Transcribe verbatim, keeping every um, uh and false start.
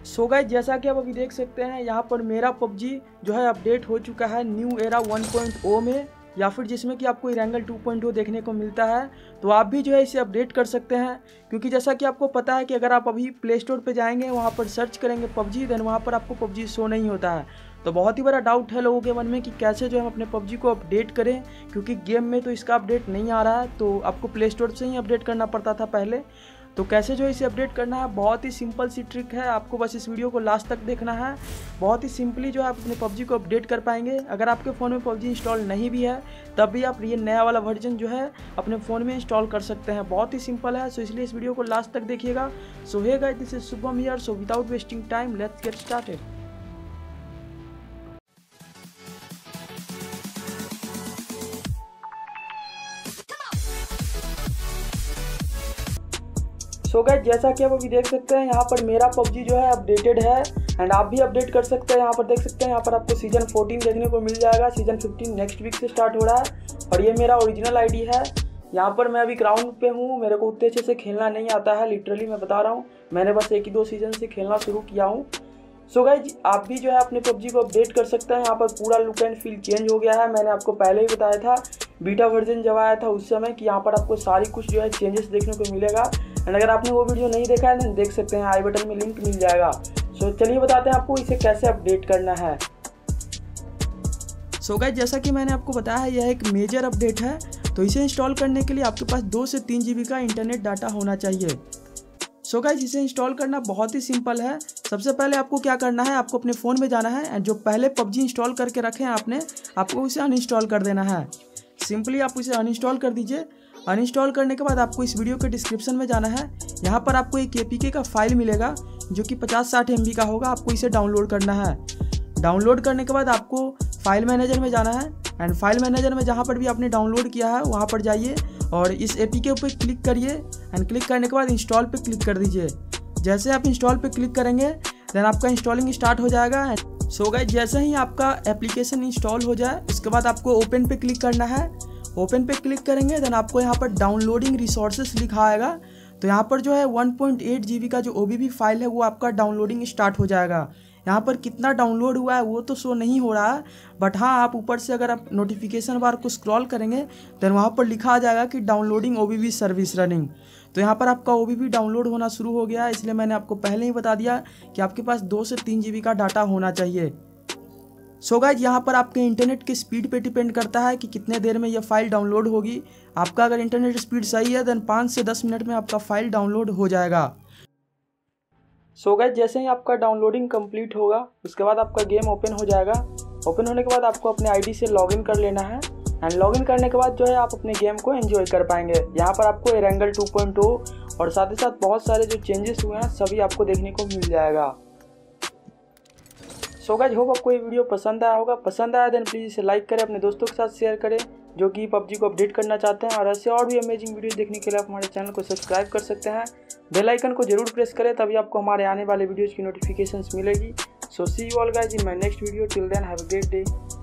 सो guys जैसा कि आप अभी देख सकते हैं यहाँ पर मेरा पबजी जो है अपडेट हो चुका है new era one point O में, या फिर जिसमें कि आपको इरेंगल टू पॉइंट ओ देखने को मिलता है। तो आप भी जो है इसे अपडेट कर सकते हैं, क्योंकि जैसा कि आपको पता है कि अगर आप अभी प्ले स्टोर पर जाएंगे, वहाँ पर सर्च करेंगे पबजी, देन वहाँ पर आपको पबजी शो नहीं होता है। तो बहुत ही बड़ा डाउट है लोगों के मन में कि कैसे जो है हम अपने पबजी को अपडेट करें, क्योंकि गेम में तो इसका अपडेट नहीं आ रहा है। तो आपको प्ले स्टोर से ही अपडेट करना पड़ता था पहले। तो कैसे जो इसे अपडेट करना है, बहुत ही सिंपल सी ट्रिक है। आपको बस इस वीडियो को लास्ट तक देखना है। बहुत ही सिंपली जो है आप अपने पबजी को अपडेट कर पाएंगे। अगर आपके फ़ोन में पबजी इंस्टॉल नहीं भी है, तब भी आप ये नया वाला वर्जन जो है अपने फ़ोन में इंस्टॉल कर सकते हैं। बहुत ही सिंपल है, सो इसलिए इस वीडियो को लास्ट तक देखिएगा। So hey guys, this is Shubham here. So without wasting time, let's get started. So guys जैसा कि आप अभी देख सकते हैं यहाँ पर मेरा पबजी जो है अपडेटेड है, एंड आप भी अपडेट कर सकते हैं। यहाँ पर देख सकते हैं, यहाँ पर आपको सीजन फोर्टीन देखने को मिल जाएगा। सीजन फिफ्टीन नेक्स्ट वीक से स्टार्ट हो रहा है, और ये मेरा ओरिजिनल आईडी है। यहाँ पर मैं अभी ग्राउंड पे हूँ। मेरे को उतने अच्छे से खेलना नहीं आता है, लिटरली मैं बता रहा हूँ। मैंने बस एक ही दो सीजन से खेलना शुरू किया हूँ। सो गाइस आप भी जो है अपने पबजी को अपडेट कर सकते हैं। यहाँ पर पूरा लुक एंड फील चेंज हो गया है। मैंने आपको पहले ही बताया था, बीटा वर्जन जब आया था उस समय, कि यहाँ पर आपको सारी कुछ जो है चेंजेस देखने को मिलेगा। एंड अगर आपने वो वीडियो नहीं देखा है तो देख सकते हैं, आई बटन में लिंक मिल जाएगा। सो चलिए बताते हैं आपको इसे कैसे अपडेट करना है। सो गाइस जैसा कि मैंने आपको बताया है, यह एक मेजर अपडेट है। तो इसे इंस्टॉल करने के लिए आपके पास दो से तीन जी बी का इंटरनेट डाटा होना चाहिए। सो गाइस इसे इंस्टॉल करना बहुत ही सिंपल है। सबसे पहले आपको क्या करना है, आपको अपने फ़ोन में जाना है, एंड जो पहले पबजी इंस्टॉल करके रखे हैं आपने, आपको उसे अनइंस्टॉल कर देना है। सिंपली आप उसे अनइंस्टॉल कर दीजिए। अनइंस्टॉल करने के बाद आपको इस वीडियो के डिस्क्रिप्शन में जाना है। यहाँ पर आपको एक ए पी के का फाइल मिलेगा जो कि पचास साठ एम बी का होगा। आपको इसे डाउनलोड करना है। डाउनलोड करने के बाद आपको फाइल मैनेजर में जाना है, एंड फाइल मैनेजर में जहाँ पर भी आपने डाउनलोड किया है वहाँ पर जाइए और इस ए पी के पर क्लिक करिए। एंड क्लिक करने के बाद इंस्टॉल पे क्लिक कर दीजिए। जैसे आप इंस्टॉल पे क्लिक करेंगे, देन आपका इंस्टॉलिंग स्टार्ट हो जाएगा। सो गाइस जैसे ही आपका एप्लीकेशन इंस्टॉल हो जाए, उसके बाद आपको ओपन पे क्लिक करना है। ओपन पे क्लिक करेंगे, देन आपको यहाँ पर डाउनलोडिंग रिसोर्सेस लिखा आएगा। तो यहाँ पर जो है one point eight G B का जो ओ बी बी फाइल है वो आपका डाउनलोडिंग स्टार्ट हो जाएगा। यहाँ पर कितना डाउनलोड हुआ है वो तो शो नहीं हो रहा है, बट हाँ आप ऊपर से अगर आप नोटिफिकेशन बार को स्क्रॉल करेंगे, देन वहाँ पर लिखा आ जाएगा कि downloading O B B service running. तो यहाँ पर आपका ओ बी बी डाउनलोड होना शुरू हो गया है। इसलिए मैंने आपको पहले ही बता दिया कि आपके पास दो से तीन जी बी का डाटा होना चाहिए। सो गाइस यहाँ पर आपके इंटरनेट की स्पीड पे डिपेंड करता है कि कितने देर में यह फाइल डाउनलोड होगी। आपका अगर इंटरनेट स्पीड सही है, देन पाँच से दस मिनट में आपका फाइल डाउनलोड हो जाएगा। सो गाइस जैसे ही आपका डाउनलोडिंग कंप्लीट होगा, उसके बाद आपका गेम ओपन हो जाएगा। ओपन होने के बाद आपको अपने आईडी से लॉगिन कर लेना है, एंड लॉगिन करने के बाद जो है आप अपने गेम को एंजॉय कर पाएंगे। यहाँ पर आपको इरेंगल टू पॉइंट ओ और साथ ही साथ बहुत सारे जो चेंजेस हुए हैं सभी आपको देखने को मिल जाएगा। सो गाइस होप आपको ये वीडियो पसंद आया होगा। पसंद आया देन प्लीज़ इसे लाइक करें, अपने दोस्तों के साथ शेयर करें जो कि पबजी को अपडेट करना चाहते हैं। और ऐसे और भी अमेजिंग वीडियो देखने के लिए आप हमारे चैनल को सब्सक्राइब कर सकते हैं। बेल आइकन को जरूर प्रेस करें, तभी आपको हमारे आने वाले वीडियोज़ की नोटिफिकेशंस मिलेगी। So see you all guys in my next video. Till then have a great day.